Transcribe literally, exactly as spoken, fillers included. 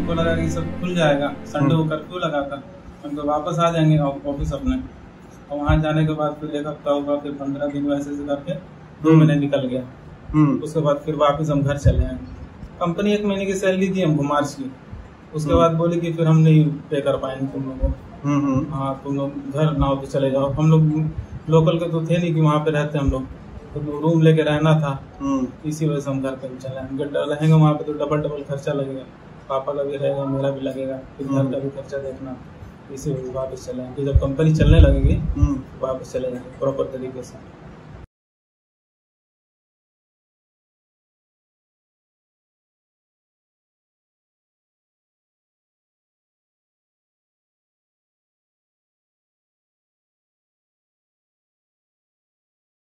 हमको लगा कि सब खुल जाएगा, संडे को कर्फ्यू लगा था, हम तो वापस आ जाएंगे ऑफिस अपने। और वहाँ जाने के बाद फिर एक हफ्ता होगा, फिर पंद्रह दिन वैसे से करके दो महीने निकल गया। उसके बाद फिर वापस हम घर चले आए। कंपनी एक महीने की सैलरी दी हमको मार्च की, उसके बाद बोली कि फिर हम नहीं पे कर पाएंगे तुम लोगों को, हाँ तुम लोग घर ना हो तो चले जाओ। हम लोग लोकल के तो थे नहीं कि वहाँ पे रहते हम लोग, तो रूम लेके रहना था, इसी वजह से हम घर पे चले आए। रहेंगे वहाँ पे तो डबल डबल खर्चा लगेगा, पापा का भी रहेगा, मेरा भी लगेगा, फिर घर का भी खर्चा देखना, इसी वजह से वापस चले आए। जब कंपनी चलने लगेगी वापस चले जाएंगे प्रॉपर तरीके से।